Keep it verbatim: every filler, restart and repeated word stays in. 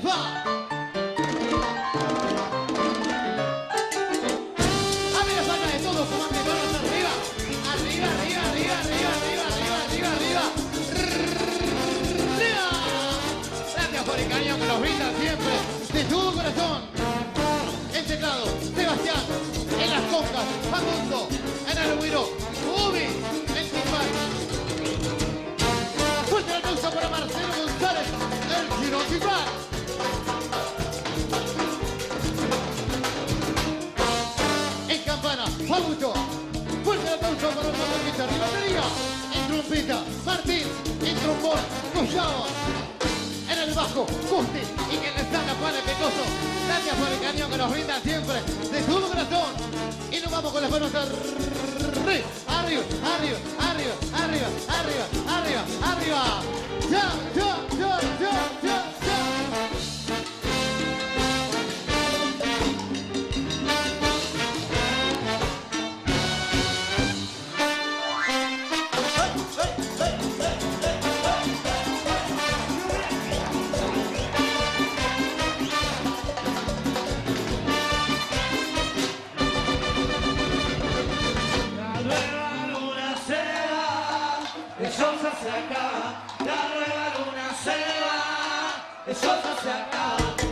¡Va! ¡Abre las palmas de todos, comando de manos arriba! ¡Arriba, arriba, arriba, arriba, arriba, arriba, arriba, arriba! ¡Arriba! Gracias por el cariño que nos brindan siempre, de todo corazón. El teclado, Sebastián, en las congas, Facundo, en el huiro, Ubi, en timbal. Fuerte el aplauso para Marcelo González, el giro timbal. En campana, Facundo. Fuerte el aplauso para Orlando Guitarra y batería. En trompeta, Martín, en trombón, Collado. En el bajo, Gusti, y que les dan la pana pecoso. Gracias por el cariño que nos brindan siempre, de todo corazón. Y nos vamos con las manos arriba, arriba, arriba, arriba, arriba, arriba, arriba, arriba. Ya, ya, ya, ya, ya, ya. Se acaba, la nueva luna se va, eso se acaba.